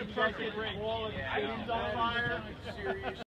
perfect break. All of the city's on fire.